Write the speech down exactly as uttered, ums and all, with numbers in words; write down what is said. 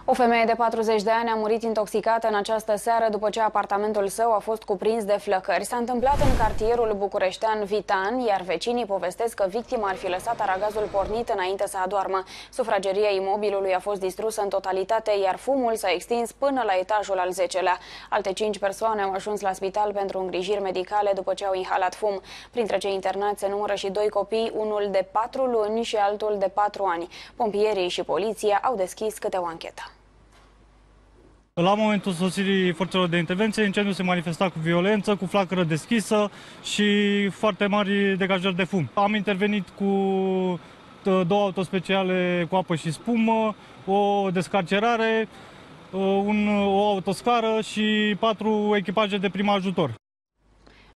O femeie de patruzeci de ani a murit intoxicată în această seară după ce apartamentul său a fost cuprins de flăcări. S-a întâmplat în cartierul bucureștean Vitan, iar vecinii povestesc că victima ar fi lăsat aragazul pornit înainte să adoarmă. Sufrageria imobilului a fost distrusă în totalitate, iar fumul s-a extins până la etajul al zecelea. Alte cinci persoane au ajuns la spital pentru îngrijiri medicale după ce au inhalat fum. Printre cei internați se numără și doi copii, unul de patru luni și altul de patru ani. Pompierii și poliția au deschis câte o anchetă. La momentul sosirii forțelor de intervenție, incendiul se manifesta cu violență, cu flacără deschisă și foarte mari degajări de fum. Am intervenit cu două autospeciale cu apă și spumă, o descarcerare, un, o autoscară și patru echipaje de prim ajutor.